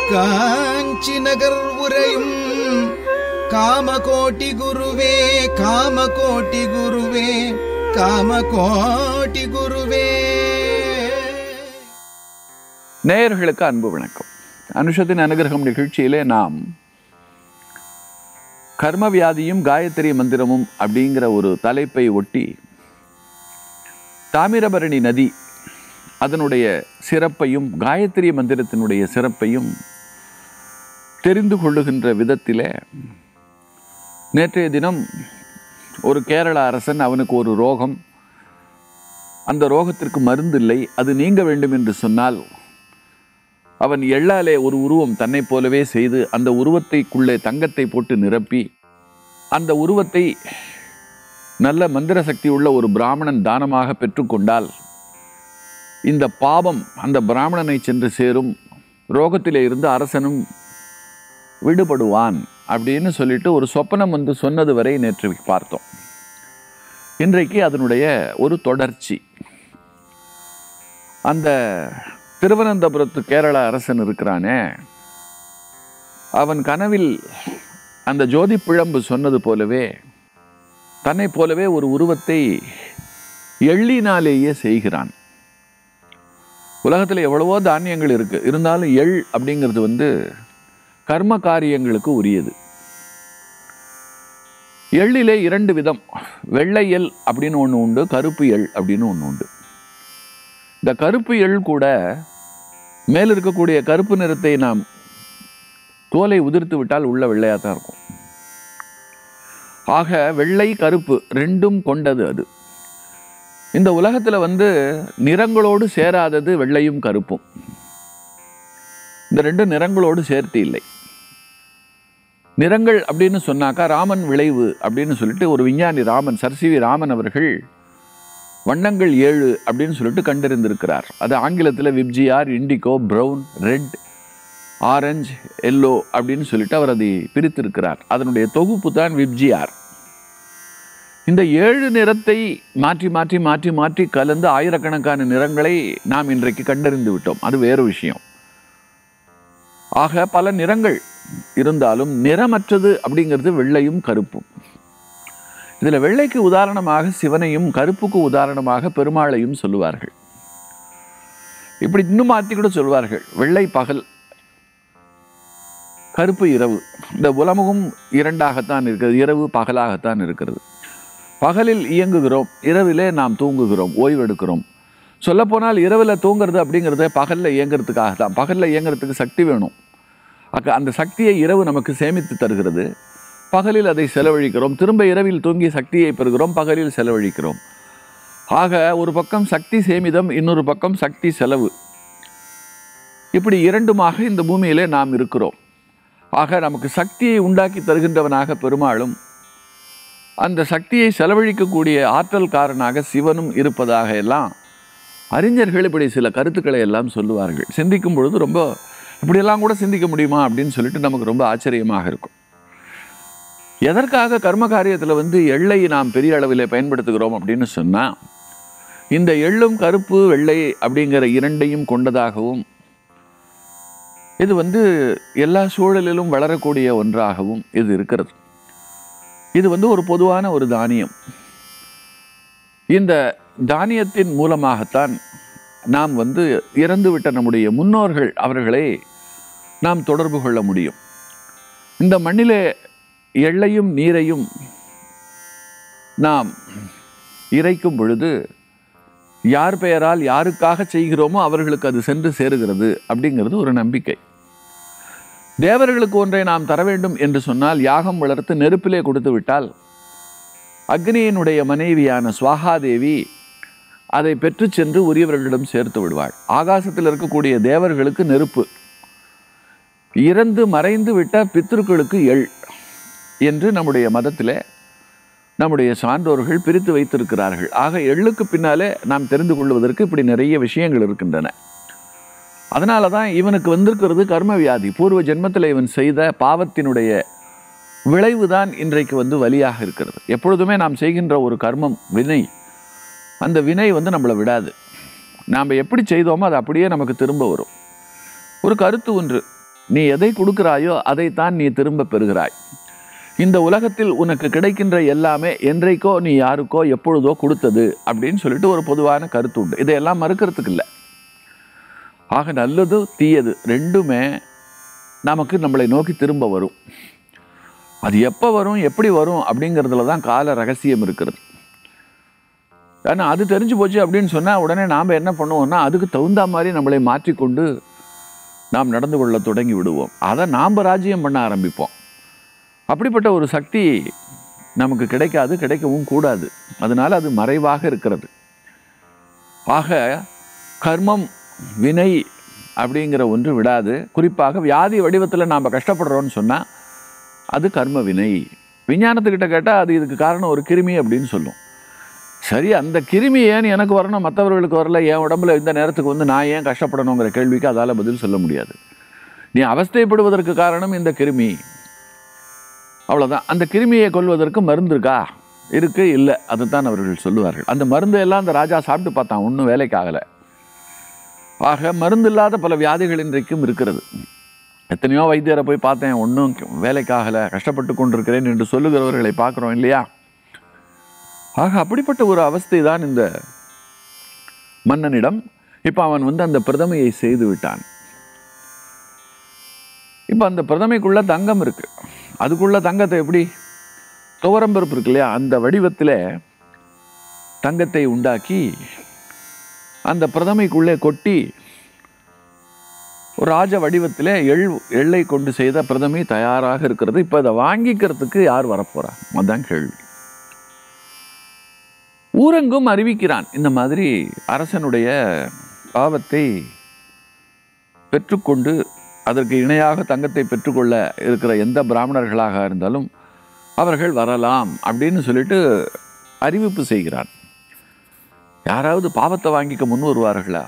காஞ்சி நகர் உரையும் காமகோட்டி குருவே காமகோட்டி குருவே காமகோட்டி குருவே. நேயர்களுக்கு அன்பு வணக்கம். அனுஷத்தின் அனுகிரகம் நிகழ்ச்சியிலே நாம் கர்மவியாதியும் காயத்ரி மந்திரமும் அப்படிங்கிற ஒரு தலைப்பை ஒட்டி தாமிரபரணி நதி அதனுடைய சிறப்பையும் காயத்ரி மந்திரத்தினுடைய சிறப்பையும் தெரிந்து கொள்ளுகின்ற விதத்திலே நேற்றைய தினம் ஒரு கேரள அரசன், அவனுக்கு ஒரு ரோகம், அந்த ரோகத்திற்கு மருந்தில்லை, அது நீங்க வேண்டும் என்று சொன்னால் அவன் எள்ளாலே ஒரு உருவம் தன்னை போலவே செய்து அந்த உருவத்தைக்குள்ளே தங்கத்தை போட்டு நிரப்பி அந்த உருவத்தை நல்ல மந்திர சக்தி உள்ள ஒரு பிராமணன் தானமாக பெற்றுக்கொண்டால் இந்த பாவம் அந்த பிராமணனை சென்று சேரும், ரோகத்திலே இருந்து அரசனும் விடுபடுவான் அப்படின்னு சொல்லிட்டு ஒரு சொப்பனம் வந்து சொன்னது வரை நேற்று பார்த்தோம். இன்றைக்கு அதனுடைய ஒரு தொடர்ச்சி. அந்த திருவனந்தபுரத்து கேரள அரசன் இருக்கிறானே, அவன் கனவில் அந்த ஜோதி பிழம்பு சொன்னது போலவே தன்னை போலவே ஒரு உருவத்தை எள்ளினாலேயே செய்கிறான். உலகத்தில் எவ்வளவோ தானியங்கள் இருக்கு, இருந்தாலும் எள் அப்படிங்கிறது கர்ம காரியங்களுக்கு உரியது. எள்ளிலே இரண்டு விதம், வெள்ளை எள் அப்படின்னு ஒன்று உண்டு, கருப்பு எள் அப்படின்னு ஒன்று உண்டு. இந்த கருப்பு எள் கூட மேல் இருக்கக்கூடிய கருப்பு நிறத்தை நாம் தோலை உதிர்த்து விட்டால் உள்ள வெள்ளையாக தான் இருக்கும். ஆக வெள்ளை கருப்பு ரெண்டும் கொண்டது அது. இந்த உலகத்தில் நிறங்களோடு சேராதது வெள்ளையும் கருப்பும். இந்த ரெண்டு நிறங்களோடு சேர்த்து இல்லை. நிறங்கள் அப்படின்னு சொன்னாக்கா ராமன் விளைவு அப்படின்னு சொல்லிட்டு ஒரு விஞ்ஞானி ராமன், சர்.சி.வி. ராமன் அவர்கள் வண்ணங்கள் 7 அப்படின்னு சொல்லிட்டு கண்டறிந்திருக்கிறார். அது ஆங்கிலத்தில் VIBGYOR, indigo, brown, red, orange, yellow அப்படின்னு சொல்லிட்டு அவர் அதை பிரித்திருக்கிறார். அதனுடைய தொகுப்பு தான் விப்ஜிஆர். இந்த 7 நிறத்தை மாற்றி மாற்றி மாற்றி மாற்றி கலந்து ஆயிரக்கணக்கான நிறங்களை நாம் இன்றைக்கு கண்டறிந்து விட்டோம். அது வேறு விஷயம். ஆக பல நிறங்கள் இருந்தாலும் நிறமற்றது அப்படிங்கிறது வெள்ளையும் கருப்பும். இதில் வெள்ளைக்கு உதாரணமாக சிவனையும் கருப்புக்கு உதாரணமாக பெருமாளையும் சொல்லுவார்கள். இப்படி இன்னும் மாற்றி கூட சொல்வார்கள். வெள்ளை பகல், கருப்பு இரவு. இந்த உலகமும் இரண்டாகத்தான் இருக்கிறது, இரவு பகலாகத்தான் இருக்கிறது. பகலில் இயங்குகிறோம், இரவிலே நாம் தூங்குகிறோம், ஓய்வெடுக்கிறோம். சொல்லப்போனால் இரவில் தூங்குறது அப்படிங்கிறத பகலில் இயங்கிறதுக்காக தான். பகலில் இயங்கிறதுக்கு சக்தி வேணும். அந்த சக்தியை இரவு நமக்கு சேமித்து தருகிறது. பகலில் அதை செலவழிக்கிறோம், திரும்ப இரவில் தூங்கி சக்தியை பெறுகிறோம், பகலில் செலவழிக்கிறோம். ஆக ஒரு பக்கம் சக்தி சேமிதம், இன்னொரு பக்கம் சக்தி செலவு. இப்படி இரண்டுமாக இந்த பூமியிலே நாம் இருக்கிறோம். ஆக நமக்கு சக்தியை உண்டாக்கி தருகின்றவனாக பெருமாளும் அந்த சக்தியை செலவழிக்கக்கூடிய ஆற்றல்காரனாக சிவனும் இருப்பதாக எல்லாம் அறிஞர்கள் இப்படி சில கருத்துக்களை எல்லாம் சொல்லுவார்கள். சிந்திக்கும் பொழுது ரொம்ப இப்படியெல்லாம் கூட சிந்திக்க முடியுமா அப்படின்னு சொல்லிட்டு நமக்கு ரொம்ப ஆச்சரியமாக இருக்கும். எதற்காக கர்ம காரியத்தில் எள்ளை நாம் பெரிய அளவில் பயன்படுத்துகிறோம் அப்படின்னு சொன்னால், இந்த எள்ளும் கருப்பு வெள்ளை அப்படிங்கிற இரண்டையும் கொண்டதாகவும் இது எல்லா சூழலிலும் வளரக்கூடிய ஒன்றாகவும் இது இருக்கிறது. இது ஒரு பொதுவான ஒரு தானியம். இந்த தானியத்தின் மூலமாகத்தான் நாம் இறந்துவிட்ட நம்முடைய முன்னோர்கள் அவர்களை நாம் தொடர்பு கொள்ள முடியும். இந்த மண்ணிலே எள்ளையும் நீரையும் நாம் இறைக்கும் பொழுது யார் பெயரால் யாருக்காக செய்கிறோமோ அவர்களுக்கு அது சென்று சேருகிறது அப்படிங்கிறது ஒரு நம்பிக்கை. தேவர்களுக்கு ஒன்றை நாம் தர வேண்டும் என்று சொன்னால் யாகம் வளர்த்து நெருப்பிலே கொடுத்து விட்டால் அக்னியினுடைய மனைவியான சுவாகாதேவி அதை பெற்று சென்று உரியவர்களிடம் சேர்த்து விடுவாள். ஆகாசத்தில் இருக்கக்கூடிய தேவர்களுக்கு நெருப்பு, இறந்து மறைந்து விட்ட பித்ருக்களுக்கு எள் என்று நம்முடைய மதத்தில் நம்முடைய சான்றோர்கள் பிரித்து வைத்திருக்கிறார்கள். ஆக எள்ளுக்கு பின்னாலே நாம் தெரிந்து கொள்வதற்கு இப்படி நிறைய விஷயங்கள் இருக்கின்றன. அதனால தான் இவனுக்கு வந்திருக்கிறது கர்மவியாதி. பூர்வ ஜென்மத்தில் இவன் செய்த பாவத்தினுடைய விளைவு தான் இன்றைக்கு வலியாக இருக்கிறது. எப்பொழுதுமே நாம் செய்கின்ற ஒரு கர்மம் வினை, அந்த வினை நம்மளை விடாது. நாம் எப்படி செய்தோமோ அது அப்படியே நமக்கு திரும்ப வரும். ஒரு கருத்து ஒன்று, நீ எதை கொடுக்கிறாயோ அதைத்தான் நீ திரும்ப பெறுகிறாய். இந்த உலகத்தில் உனக்கு கிடைக்கின்ற எல்லாமே என்றைக்கோ நீ யாருக்கோ எப்பொழுதோ கொடுத்தது அப்படின்னு சொல்லிட்டு ஒரு பொதுவான கருத்து உண்டு. இதையெல்லாம் மறுக்கிறதுக்கு இல்லை. ஆக நல்லது தீயது ரெண்டுமே நமக்கு நம்மளை நோக்கி திரும்ப வரும். அது எப்போ வரும் எப்படி வரும் அப்படிங்கிறதுல தான் கால ரகசியம் இருக்கிறது. ஏன்னா அது தெரிஞ்சு போச்சு அப்படின்னு சொன்னால் உடனே நாம் என்ன பண்ணுவோம்னா அதுக்கு தகுந்த மாதிரி நம்மளை மாற்றிக்கொண்டு நாம் நடந்து கொள்ள தொடங்கி விடுவோம். அதை நாம் ராஜ்யம் பண்ண ஆரம்பிப்போம். அப்படிப்பட்ட ஒரு சக்தி நமக்கு கிடைக்காது, கிடைக்கவும் கூடாது. அதனால் அது மறைவாக இருக்கிறது. ஆக கர்மம் வினை அப்படிங்கிற ஒன்று விடாது. குறிப்பாக வியாதி வடிவத்தில் நாம் கஷ்டப்படுறோன்னு சொன்னால் அது கர்ம வினை. விஞ்ஞானத்துக்கிட்ட கேட்டால் அது இதுக்கு காரணம் ஒரு கிருமி அப்படின்னு சொல்லும். சரி, அந்த கிருமி ஏன் எனக்கு வரணும் மற்றவர்களுக்கு வரல, என் உடம்புல இந்த நேரத்துக்கு வந்து நான் ஏன் கஷ்டப்படணுங்கிற கேள்விக்கு அதால் பதில் சொல்ல முடியாது. நீ அவஸ்தைப்படுவதற்கு காரணம் இந்த கிருமி, அவ்வளோதான். அந்த கிருமியை கொல்வதற்கு மருந்து இருக்கா? இருக்கு, இல்லை, அதுதான் அவர்கள் சொல்லுவார்கள். அந்த மருந்து எல்லாம் அந்த ராஜா சாப்பிட்டு பார்த்தான், ஒன்றும் வேலைக்கு ஆகலை. ஆக மருந்து இல்லாத பல வியாதிகள் இன்றைக்கும் இருக்கிறது. எத்தனையோ வைத்தியரை போய் பார்த்தேன், ஒன்றும் வேலைக்காகலை, கஷ்டப்பட்டு கொண்டிருக்கிறேன் என்று சொல்லுகிறவர்களை பார்க்குறோம் இல்லையா? ஆக அப்படிப்பட்ட ஒரு அவஸ்தை தான் இந்த மன்னனிடம். இப்போ அவன் வந்து அந்த பிரதமையை செய்து விட்டான். இப்போ அந்த பிரதமைக்குள்ள தங்கம் இருக்கு. அதுக்குள்ள தங்கத்தை எப்படி, துவரம்பருப்பு இருக்கு இல்லையா, அந்த வடிவத்தில் தங்கத்தை உண்டாக்கி அந்த பிரதமைக்குள்ளே கொட்டி ஒரு ராஜ வடிவத்தில் எள்ளை கொண்டு செய்த பிரதமை தயாராக இருக்கிறது. இப்போ அதை வாங்கிக்கிறதுக்கு யார் வரப்போறா? அதான் கேள்வி. ஊரெங்கும் அறிவிக்கிறான், இந்த மாதிரி அரசனுடைய பாவத்தை பெற்றுக்கொண்டு அதற்கு இணையாக தங்கத்தை பெற்றுக்கொள்ள இருக்கிற எந்த பிராமணர்களாக இருந்தாலும் அவர்கள் வரலாம் அப்படின்னு சொல்லிட்டு அறிவிப்பு செய்கிறான். யாராவது பாவத்தை வாங்கிக்க முன் வருவார்களா?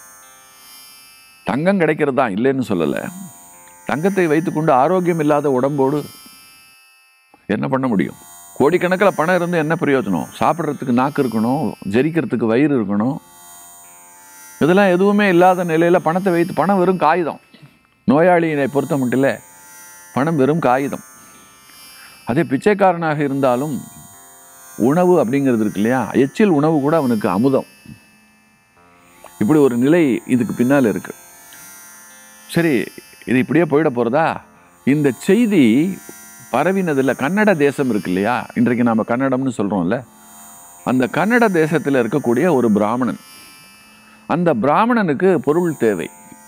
தங்கம் கிடைக்கிறது தான், இல்லைன்னு சொல்லலை. தங்கத்தை வைத்துக்கொண்டு ஆரோக்கியம் இல்லாத உடம்போடு என்ன பண்ண முடியும்? கோடிக்கணக்கில் பணம் இருந்து என்ன பிரயோஜனம்? சாப்பிட்றதுக்கு நாக்கு இருக்கணும், ஜெரிக்கிறதுக்கு வயிறு இருக்கணும். இதெல்லாம் எதுவுமே இல்லாத நிலையில் பணத்தை வைத்து, பணம் வெறும் காகிதம். நோயாளியை பொறுத்த மட்டும் இல்லை, பணம் வெறும் காகிதம். அதே பிச்சைக்காரனாக இருந்தாலும் உணவு அப்படிங்கிறது இருக்கு இல்லையா, எச்சில் உணவு கூட அவனுக்கு அமுதம். இப்படி ஒரு நிலை இதுக்கு பின்னால் இருக்கு. சரி, இது இப்படியே போயிட போகிறதா? இந்த செய்தி பரவினதில் கன்னட தேசம் இருக்கு இல்லையா, இன்றைக்கு நாம் கன்னடம்னு சொல்கிறோம்ல, அந்த கன்னட தேசத்தில் இருக்கக்கூடிய ஒரு பிராமணன், அந்த பிராமணனுக்கு பொருள் தேவை.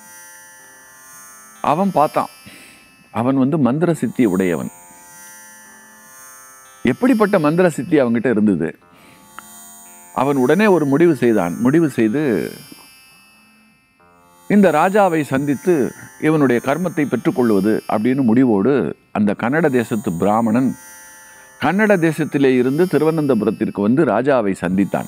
அவன் பார்த்தான், அவன் வந்து மந்திர சித்தி உடையவன். எப்படிப்பட்ட மந்திர சித்தி அவன்கிட்ட இருந்தது? அவன் உடனே ஒரு முடிவு செய்தான். முடிவு செய்து இந்த ராஜாவை சந்தித்து இவனுடைய கர்மத்தை பெற்றுக்கொள்வது அப்படின்னு முடிவோடு அந்த கன்னட தேசத்து பிராமணன் கன்னட தேசத்திலே இருந்து திருவனந்தபுரத்திற்கு வந்து ராஜாவை சந்தித்தான்.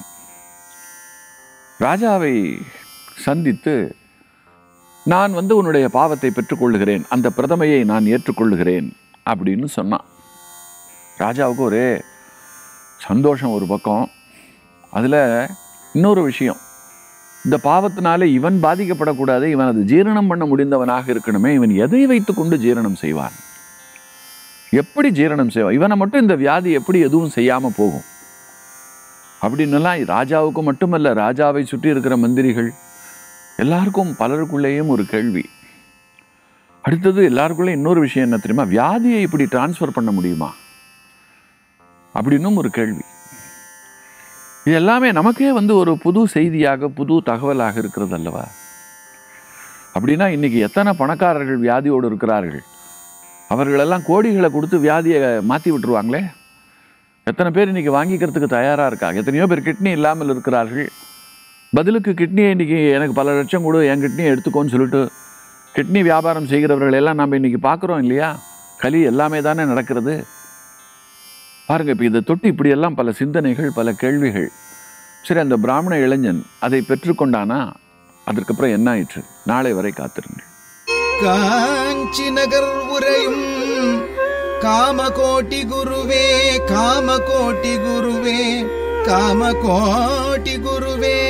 ராஜாவை சந்தித்து, நான் வந்து உன்னுடைய பாவத்தை பெற்றுக்கொள்ளுகிறேன், அந்த பிரதமையை நான் ஏற்றுக்கொள்ளுகிறேன் அப்படின்னு சொன்னான். ராஜாவுக்கு ஒரே சந்தோஷம் ஒரு பக்கம். அதில் இன்னொரு விஷயம், இந்த பாவத்தினாலே இவன் பாதிக்கப்படக்கூடாது, இவன் அது ஜீரணம் பண்ண முடிந்தவனாக இருக்கணுமே. இவன் எதை வைத்து கொண்டு ஜீரணம் செய்வான்? எப்படி ஜீரணம் செய்வான்? இவனை மட்டும் இந்த வியாதி எப்படி எதுவும் செய்யாமல் போகும் அப்படின்னுலாம் ராஜாவுக்கு மட்டுமல்ல, ராஜாவை சுற்றி இருக்கிற மந்திரிகள் எல்லாருக்கும், பலருக்குள்ளேயும் ஒரு கேள்வி. அடுத்தது எல்லாருக்குள்ளே இன்னொரு விஷயம் என்ன தெரியுமா? வியாதியை இப்படி டிரான்ஸ்ஃபர் பண்ண முடியுமா அப்படின்னும் ஒரு கேள்வி. இது எல்லாமே நமக்கே வந்து ஒரு புது செய்தியாக, புது தகவலாக இருக்கிறது அல்லவா? அப்படின்னா இன்னைக்கு எத்தனை பணக்காரர்கள் வியாதியோடு இருக்கிறார்கள்? அவர்களெல்லாம் கோடிகளை கொடுத்து வியாதியை மாற்றி விட்டுருவாங்களே. எத்தனை பேர் இன்னைக்கு வாங்கிக்கிறதுக்கு தயாராக இருக்காங்க? எத்தனையோ பேர் கிட்னி இல்லாமல் இருக்கிறார்கள். பதிலுக்கு கிட்னியை இன்றைக்கி எனக்கு பல லட்சம் கொடு, என் கிட்னியை எடுத்துக்கோன்னு சொல்லிட்டு கிட்னி வியாபாரம் செய்கிறவர்களெல்லாம் நம்ம இன்றைக்கி பார்க்குறோம் இல்லையா? களி எல்லாமே தானே நடக்கிறது. பாருங்கள், இப்போ இதை தொட்டு இப்படியெல்லாம் பல சிந்தனைகள், பல கேள்விகள். சரி, அந்த பிராமண இளைஞன் அதை பெற்றுக்கொண்டானா? அதற்கப்புறம் என்ன ஆயிற்று? நாளை வரை காத்திருங்கள். காஞ்சி நகர் உரையும் காமகோட்டி குருவே, காமகோட்டி குருவே, காமகோட்டி குருவே.